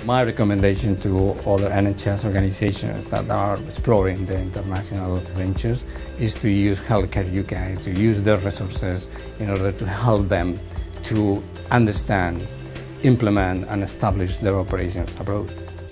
My recommendation to other NHS organizations that are exploring the international ventures is to use Healthcare UK, to use their resources in order to help them to understand, implement and establish their operations abroad.